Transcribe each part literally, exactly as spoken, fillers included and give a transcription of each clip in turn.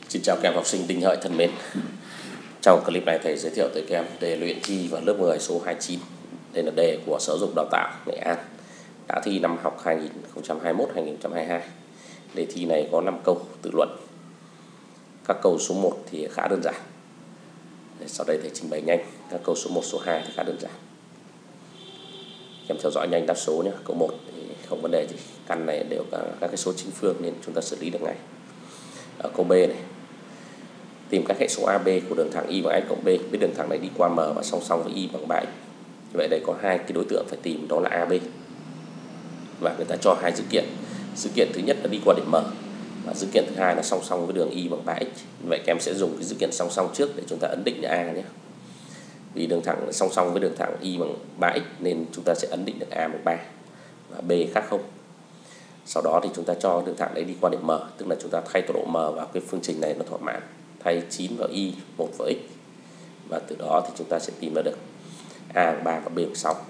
Xin chào các em học sinh Đinh Hợi thân mến. Trong clip này thầy giới thiệu tới các em đề luyện thi vào lớp mười số hai mươi chín. Đây là đề của Sở Giáo dục Đào tạo Nghệ An đã thi năm học hai nghìn không trăm hai mươi mốt hai nghìn không trăm hai mươi hai. Đề thi này có năm câu tự luận. Các câu số một thì khá đơn giản. Sau đây thầy trình bày nhanh. Các câu số một, số hai thì khá đơn giản. Các em theo dõi nhanh đáp số nhé. Câu một thì không vấn đề gì. Căn này đều cả các cái số chính phương nên chúng ta xử lý được ngay. Ở câu B này, tìm các hệ số a bê của đường thẳng y bằng x cộng b. Biết đường thẳng này đi qua m và song song với y bằng ba x. Như vậy đây có hai cái đối tượng phải tìm, đó là a bê. Và người ta cho hai dữ kiện. Dữ kiện thứ nhất là đi qua điểm m và dữ kiện thứ hai là song song với đường y bằng ba x. Như vậy các em sẽ dùng cái dữ kiện song song trước để chúng ta ấn định là a nhé. Vì đường thẳng song song với đường thẳng y bằng ba x nên chúng ta sẽ ấn định được a bằng ba và b khác không. Sau đó thì chúng ta cho đường thẳng đấy đi qua điểm m, tức là chúng ta thay tọa độ m vào cái phương trình này nó thỏa mãn, thay chín vào y, một vào x, và từ đó thì chúng ta sẽ tìm ra được a bằng ba và b bằng sáu.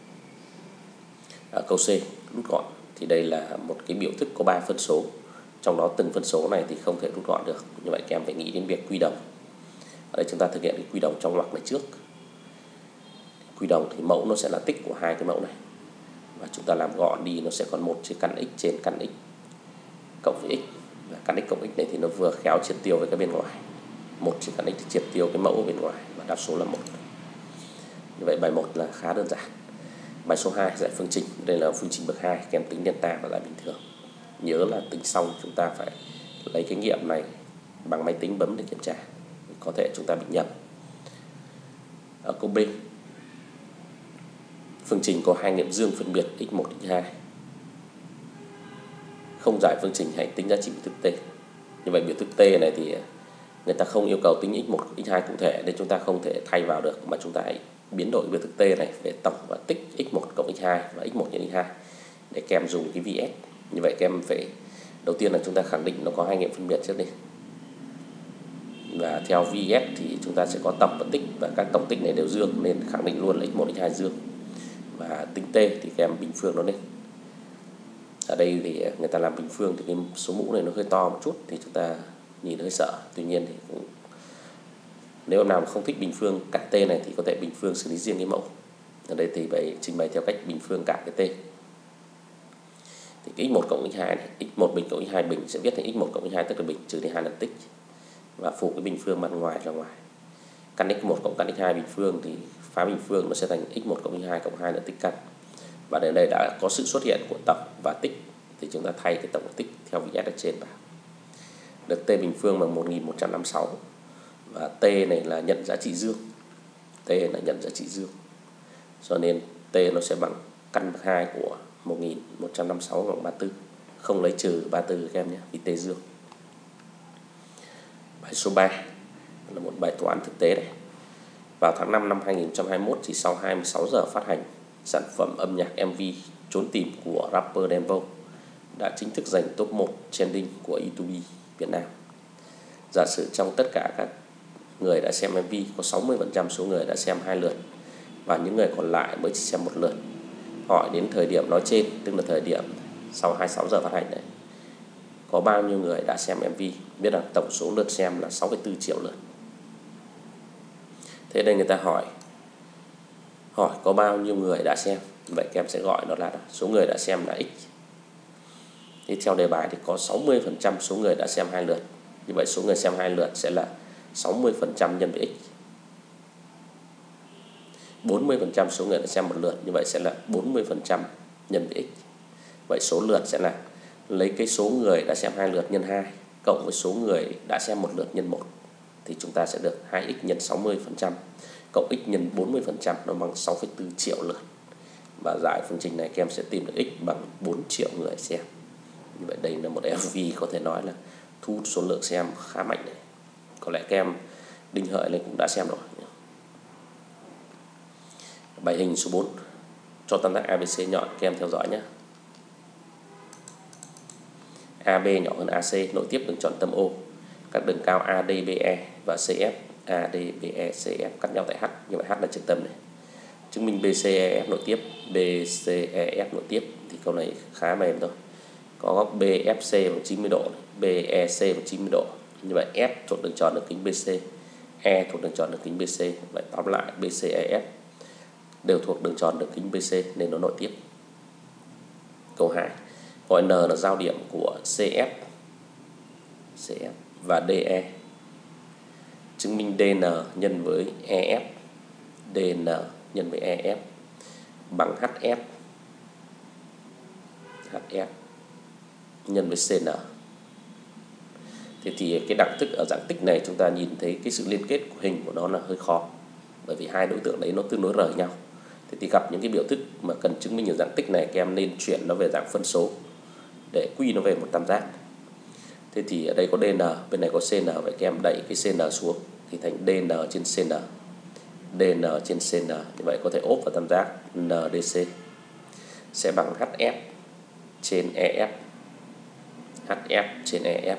Ở câu C, rút gọn thì đây là một cái biểu thức có ba phân số, trong đó từng phân số này thì không thể rút gọn được. Như vậy các em phải nghĩ đến việc quy đồng. Ở đây chúng ta thực hiện cái quy đồng trong ngoặc này trước. Quy đồng thì mẫu nó sẽ là tích của hai cái mẫu này, và chúng ta làm gọn đi, nó sẽ còn một chia căn x trên căn x cộng với x, và căn x cộng x này thì nó vừa khéo triệt tiêu với cái bên ngoài. Một chia căn x thì triệt tiêu cái mẫu ở bên ngoài, và đáp số là một. Như vậy bài một là khá đơn giản. Bài số hai giải phương trình. Đây là phương trình bậc hai, các em tính delta và giải bình thường. Nhớ là tính xong chúng ta phải lấy cái nghiệm này bằng máy tính bấm để kiểm tra, có thể chúng ta bị nhầm. Ở câu B, phương trình có hai nghiệm dương phân biệt x một, x hai. Không giải phương trình, hãy tính giá trị biểu thức t. Như vậy biểu thức t này thì người ta không yêu cầu tính x một, x hai cụ thể nên chúng ta không thể thay vào được, mà chúng ta hãy biến đổi biểu thức t này về tổng và tích x một cộng x hai và x một nhân x hai để các em dùng cái vs. Như vậy các em phải đầu tiên là chúng ta khẳng định nó có hai nghiệm phân biệt trước đi. Và theo vs thì chúng ta sẽ có tổng và tích, và các tổng tích này đều dương nên khẳng định luôn là x một, x hai dương. Và tính t thì các em bình phương nó lên. Ở đây thì người ta làm bình phương thì cái số mũ này nó hơi to một chút thì chúng ta nhìn hơi sợ. Tuy nhiên thì cũng, nếu em nào mà không thích bình phương cả t này thì có thể bình phương xử lý riêng cái mẫu. Ở đây thì phải trình bày theo cách bình phương cả cái t. Thì x một cộng x hai này, x một bình cộng x hai bình sẽ viết thành x một cộng x hai tức là bình trừ đi hai lần tích, và phủ cái bình phương mặt ngoài ra ngoài. Căn x một cộng căn x hai bình phương thì phá bình phương nó sẽ thành x một cộng x hai cộng hai là tích căn. Và đến đây đã có sự xuất hiện của tổng và tích thì chúng ta thay cái tổng và tích theo vs ở trên vào. Được t bình phương bằng một nghìn một trăm năm mươi sáu, và t này là nhận giá trị dương. T là nhận giá trị dương. Cho nên t nó sẽ bằng căn bậc hai của một nghìn một trăm năm mươi sáu bằng ba mươi tư. Không lấy trừ ba mươi tư các em nhé, vì t dương. Bài số ba là một bài toán thực tế này. Vào tháng năm năm hai nghìn không trăm hai mươi mốt, chỉ sau hai mươi sáu giờ phát hành, sản phẩm âm nhạc em vê Trốn Tìm của rapper Đen Vâu đã chính thức giành top một trending của YouTube Việt Nam. Giả sử trong tất cả các người đã xem em vê có sáu mươi phần trăm số người đã xem hai lượt và những người còn lại mới chỉ xem một lượt. Hỏi đến thời điểm nói trên, tức là thời điểm sau hai mươi sáu giờ phát hành này, có bao nhiêu người đã xem em vê? Biết rằng tổng số lượt xem là sáu phẩy bốn triệu lượt. Thế đây người ta hỏi hỏi có bao nhiêu người đã xem. Vậy các em sẽ gọi đó là số người đã xem là x. Thì theo đề bài thì có sáu mươi phần trăm số người đã xem hai lượt. Như vậy số người xem hai lượt sẽ là sáu mươi phần trăm nhân với x. bốn mươi phần trăm số người đã xem một lượt, như vậy sẽ là bốn mươi phần trăm nhân với x. Vậy số lượt sẽ là lấy cái số người đã xem hai lượt nhân hai cộng với số người đã xem một lượt nhân một, thì chúng ta sẽ được hai x nhân sáu mươi phần trăm cộng x nhân bốn mươi phần trăm, nó bằng sáu phẩy bốn triệu lượt. Và giải phương trình này các em sẽ tìm được x bằng bốn triệu người xem. Như vậy đây là một em vê có thể nói là thu hút số lượng xem khá mạnh này. Có lẽ các em Đinh Hợi này cũng đã xem rồi. Bài hình số bốn, cho tam giác a bê xê nhọn, các em theo dõi nhé. a bê nhỏ hơn a xê, nội tiếp đường tròn tâm O. Các đường cao a đê bê e và xê ép, a đê bê e, xê ép cắt nhau tại H. Như vậy H là trung tâm này. Chứng minh bê xê e ép nội tiếp, bê xê e ép nội tiếp thì câu này khá mềm thôi. Có góc bê ép xê bằng chín mươi độ, bê e xê bằng chín mươi độ. Như vậy F thuộc đường tròn đường kính bê xê, E thuộc đường tròn đường kính bê xê. Vậy tóm lại bê xê e ép đều thuộc đường tròn đường kính bê xê nên nó nội tiếp. Câu hai, gọi N là giao điểm của xê ép, xê ép và đê e. Chứng minh đê en nhân với e ép, đê en nhân với e ép bằng hát ép, hát ép nhân với xê en. Thế thì cái đẳng thức ở dạng tích này chúng ta nhìn thấy cái sự liên kết của hình của nó là hơi khó, bởi vì hai đối tượng đấy nó tương đối rời nhau. Thế thì gặp những cái biểu thức mà cần chứng minh ở dạng tích này, các em nên chuyển nó về dạng phân số để quy nó về một tam giác. Thế thì ở đây có đê en, bên này có xê en, vậy các em đẩy cái xê en xuống thì thành đê en trên xê en, đê en trên xê en. Như vậy có thể ốp vào tam giác en đê xê sẽ bằng hát ép trên e ép, hát ép trên e ép.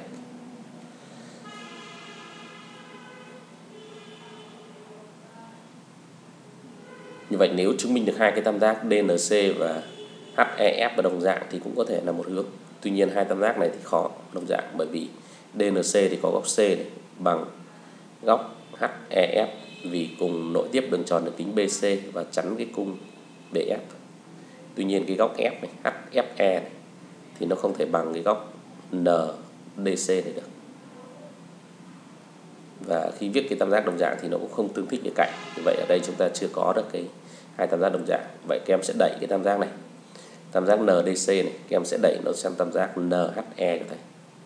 Như vậy nếu chứng minh được hai cái tam giác đê en xê và hát e ép ở đồng dạng thì cũng có thể là một hướng. Tuy nhiên hai tam giác này thì khó đồng dạng, bởi vì đê en xê thì có góc C này bằng góc hát e ép vì cùng nội tiếp đường tròn đường kính bê xê và chắn cái cung bê ép. Tuy nhiên cái góc F này, hát ép e này, thì nó không thể bằng cái góc en đê xê này được. Và khi viết cái tam giác đồng dạng thì nó cũng không tương thích với cạnh. Như vậy ở đây chúng ta chưa có được cái hai tam giác đồng dạng. Vậy các em sẽ đẩy cái tam giác này, tam giác en đê xê này, các em sẽ đẩy nó sang tam giác en hát e các thầy.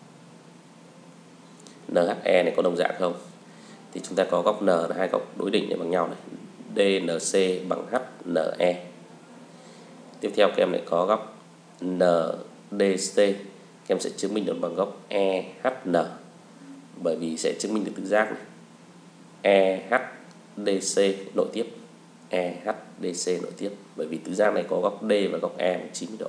en hát e này có đồng dạng không? Thì chúng ta có góc N là hai góc đối đỉnh này bằng nhau này, đê en xê bằng hát en e. Tiếp theo các em lại có góc en đê xê, các em sẽ chứng minh được bằng góc e hát en, bởi vì sẽ chứng minh được tứ giác này, e hát đê xê nội tiếp, e hát đê xê nội tiếp, bởi vì tứ giác này có góc D và góc E chín mươi độ.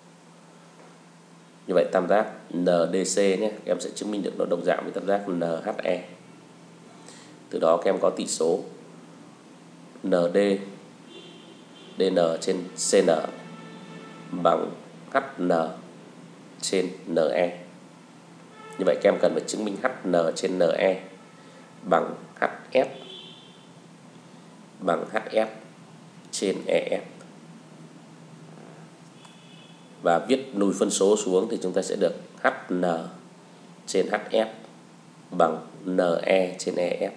Như vậy tam giác en đê xê nhé, các em sẽ chứng minh được nó đồng dạng với tam giác en hát e. Từ đó các em có tỷ số en đê, đê en trên xê en bằng hát en trên en e. Như vậy các em cần phải chứng minh hát en trên en e bằng hát ép bằng hát ép trên e ép. Và viết lùi phân số xuống thì chúng ta sẽ được hát en trên hát ép bằng en e trên e ép.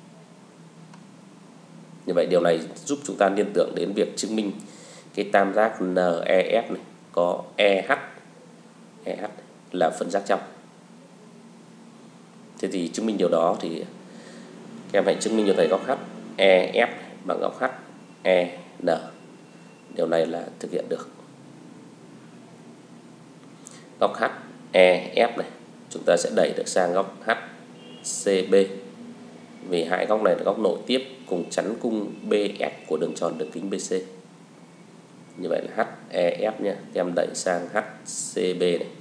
Như vậy điều này giúp chúng ta liên tưởng đến việc chứng minh cái tam giác en e ép này có e hát, e hát là phân giác trong. Thế thì chứng minh điều đó thì các em hãy chứng minh cho thầy góc H e ép bằng góc H e en. Điều này là thực hiện được. Góc H e ép này chúng ta sẽ đẩy được sang góc hát xê bê, vì hai góc này là góc nội tiếp cùng chắn cung bê ép của đường tròn đường kính bê xê. Như vậy là hát e ép nhé, các em đẩy sang hát xê bê này.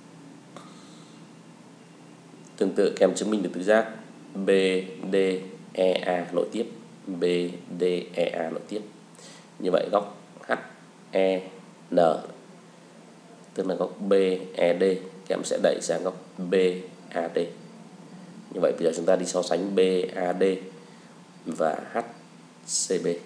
Tương tự các em chứng minh được tứ giác bê đê e a nội tiếp, bê đê e a nội tiếp. Như vậy góc hát e en tức là góc bê e đê, các em sẽ đẩy sang góc bê a đê. Như vậy bây giờ chúng ta đi so sánh bê a đê và hát xê bê.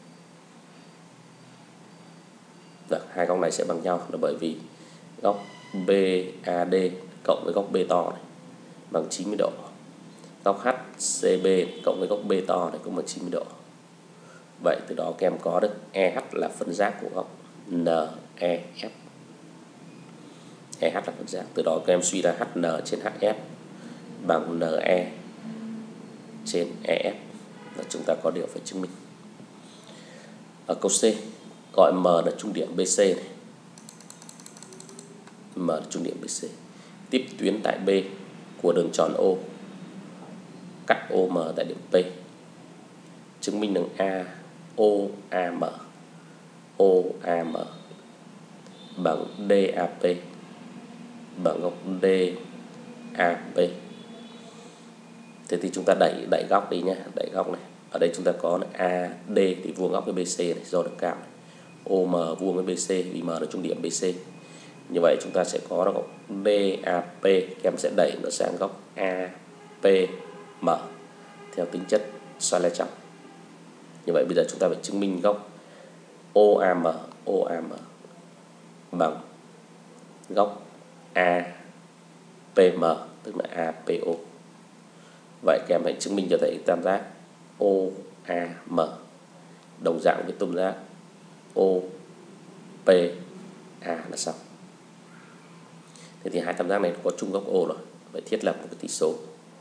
Được, hai góc này sẽ bằng nhau là bởi vì góc bê a đê cộng với góc B to này bằng chín mươi độ. Góc hát xê bê cộng với góc B to này cũng bằng chín mươi độ. Vậy từ đó các em có được e hát là phân giác của góc en e ép. e hát là phân giác. Từ đó các em suy ra hát en trên hát ép bằng en e trên e ép. Và chúng ta có điều phải chứng minh. Ở câu C, gọi M là trung điểm bê xê này. M là trung điểm bê xê. Tiếp tuyến tại B của đường tròn O, cắt o em tại điểm P. Chứng minh đường A o a em, o a em bằng đê a pê bằng góc đê a pê. Thế thì chúng ta đẩy đẩy góc đi nhé, đẩy góc này. Ở đây chúng ta có a đê thì vuông góc với bê xê này do đường cao này. o em vuông với bê xê vì M là trung điểm bê xê. Như vậy chúng ta sẽ có góc đê a pê, các em sẽ đẩy nó sang góc A pê em theo tính chất xoay lai chóng. Như vậy bây giờ chúng ta phải chứng minh góc ô a em ô a em bằng góc a pê em, tức là a pê ô. Vậy các em hãy chứng minh cho thầy tam giác ô a em đồng dạng với tam giác ô pê a là xong. Thế thì hai tam giác này có chung góc O rồi. Vậy thiết lập một cái tỷ số.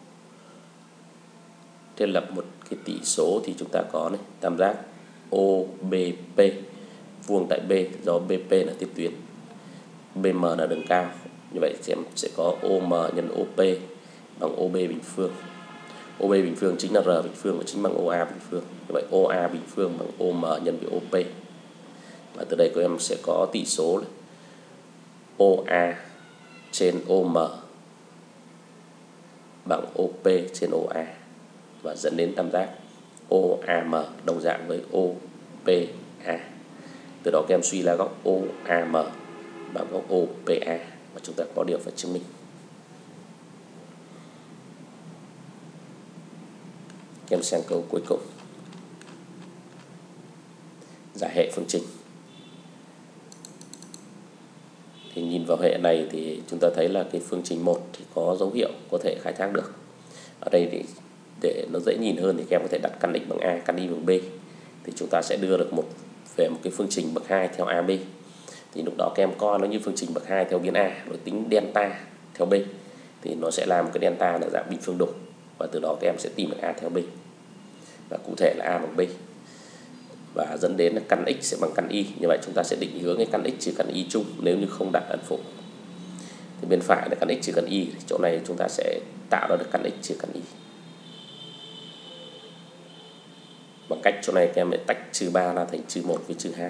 Thiết lập một cái tỷ số thì chúng ta có này, tam giác ô bê pê vuông tại B, do bê pê là tiếp tuyến, bê em là đường cao. Như vậy em sẽ có ô em nhân ô pê bằng ô bê bình phương. ô bê bình phương chính là R bình phương và chính bằng ô a bình phương. Như vậy ô a bình phương bằng ô em nhân với ô pê. Và từ đây các em sẽ có tỷ số là ô a trên ô em bằng ô pê trên ô a, và dẫn đến tam giác ô a em đồng dạng với ô pê a. Từ đó các em suy ra góc ô a em bằng góc ô pê a, và chúng ta có điều phải chứng minh. Các em sang câu cuối cùng. Giải hệ phương trình. Thì nhìn vào hệ này thì chúng ta thấy là cái phương trình một thì có dấu hiệu có thể khai thác được. Ở đây thì để nó dễ nhìn hơn thì các em có thể đặt căn x bằng a, căn y bằng b. Thì chúng ta sẽ đưa được một về một cái phương trình bậc hai theo a bê. Thì lúc đó các em coi nó như phương trình bậc hai theo biến a, rồi tính delta theo b. Thì nó sẽ làm cái delta là dạng bình phương đục, và từ đó các em sẽ tìm được a theo b. Và cụ thể là a bằng b. Và dẫn đến là căn x sẽ bằng căn y. Như vậy chúng ta sẽ định hướng cái căn x trừ căn y chung nếu như không đặt ẩn phụ. Thì bên phải là căn x trừ căn y, chỗ này chúng ta sẽ tạo ra được căn x trừ căn y. Bằng cách chỗ này các em phải tách trừ ba ra thành trừ một với trừ hai.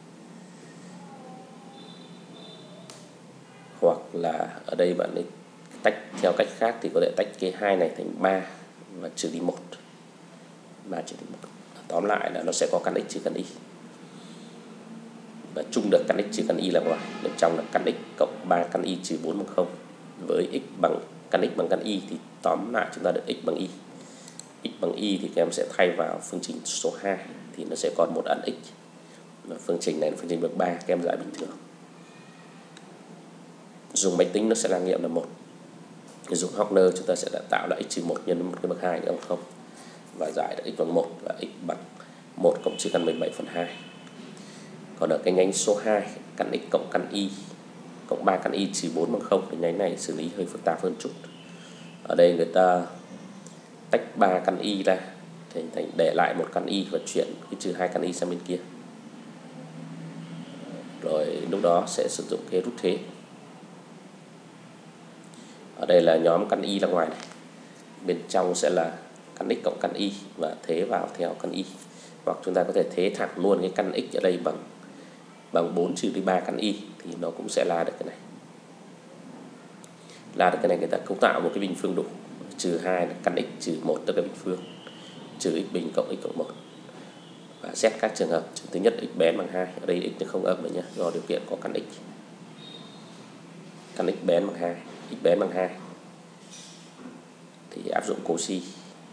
Hoặc là ở đây bạn ấy tách theo cách khác thì có thể tách cái hai này thành ba và trừ đi một. ba trừ đi một. Tóm lại là nó sẽ có căn x trừ căn y. Và chung được căn x trừ căn y là ngoài. Bên trong là căn x cộng ba căn y trừ bốn bằng không. Với x bằng căn x bằng căn y thì tóm lại chúng ta được x bằng y. X bằng y thì các em sẽ thay vào phương trình số hai thì nó sẽ còn một ẩn x. Và phương trình này là phương trình bậc ba, các em giải bình thường. Dùng máy tính nó sẽ là nghiệm là một. Dùng Hockner chúng ta sẽ đã tạo ra x trừ một nhân một cái bậc hai bằng không. Và giải được x bằng một và x bằng một cộng trừ căn mười bảy phần hai. Còn ở cái nhánh số hai, căn x cộng căn y cộng ba căn y trừ bốn bằng không, cái nhánh này xử lý hơi phức tạp hơn chút. Ở đây người ta tách ba căn y ra thì thành để lại một căn y và chuyển cái trừ hai căn y sang bên kia. Rồi lúc đó sẽ sử dụng cái rút thế. Ở đây là nhóm căn y ra ngoài này. Bên trong sẽ là căn x cộng căn y và thế vào theo căn y. Hoặc chúng ta có thể thế thẳng luôn cái căn x ở đây bằng bằng bốn trừ đi ba căn y thì nó cũng sẽ là được cái này. Là được cái này người ta cấu tạo một cái bình phương đủ. Trừ hai là căn x trừ một tức là bình phương. Trừ x bình cộng x cộng một. Và xét các trường hợp. Trường thứ nhất x bén bằng hai. Ở đây x không âm nữa nhé, do điều kiện có căn x. Căn x bén bằng hai, x bén bằng hai. Thì áp dụng Cauchy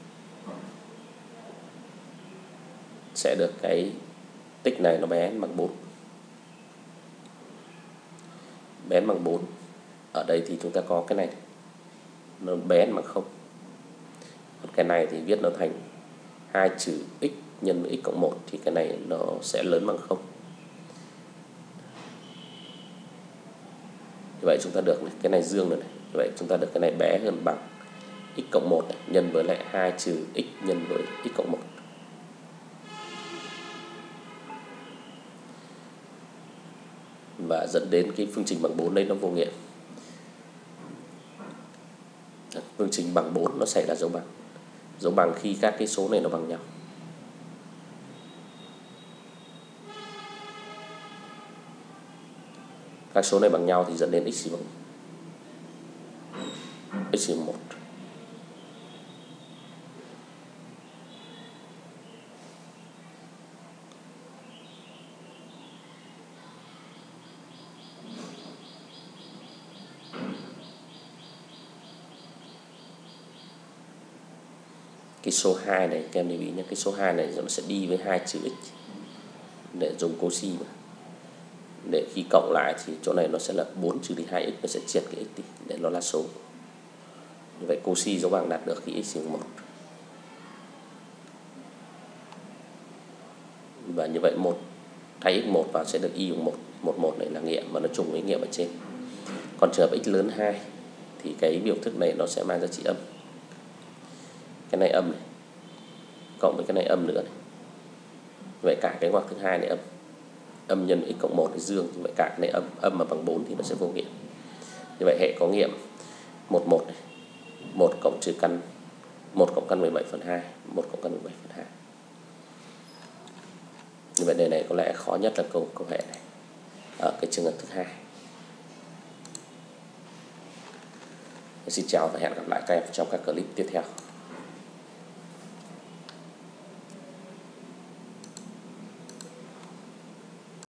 sẽ được cái tích này nó bén bằng bốn. Bén bằng bốn. Ở đây thì chúng ta có cái này nó bén bằng không. Còn cái này thì viết nó thành hai trừ x nhân với x cộng một thì cái này nó sẽ lớn bằng không. Như vậy chúng ta được này, cái này dương rồi này. Như vậy chúng ta được cái này bé hơn bằng x cộng một này, nhân với lại hai trừ x nhân với x cộng một. Và dẫn đến cái phương trình bằng bốn đây nó vô nghiệm. Phương trình bằng bốn nó xảy ra dấu bằng. Dấu bằng khi các cái số này nó bằng nhau. Các số này bằng nhau thì dẫn đến x bằng x một. Cái số hai này các em lưu ý nhé, cái số hai này nó sẽ đi với hai chữ x để dùng cosi mà. Để khi cộng lại thì chỗ này nó sẽ là bốn trừ đi hai x, nó sẽ triệt cái x đi để nó là số. Như vậy cosi dấu bằng đạt được khi x bằng một. Và như vậy một thay x một vào sẽ được y bằng một. một một này là nghiệm và nó trùng với nghiệm ở trên. Còn trường hợp x lớn hai thì cái biểu thức này nó sẽ mang giá trị âm. Cái này âm này cộng với cái này âm nữa này. Vậy cả cái ngoặc thứ hai này âm. Âm nhân x cộng một thì dương, như vậy cả cái này âm, âm mà bằng bốn thì nó sẽ vô nghiệm. Như vậy hệ có nghiệm một một này, một cộng trừ căn một cộng căn mười bảy phần hai, một cộng căn mười bảy phần hai. Như vậy đề này có lẽ khó nhất là câu câu hệ này ở cái trường hợp thứ hai. Xin chào và hẹn gặp lại các em trong các clip tiếp theo.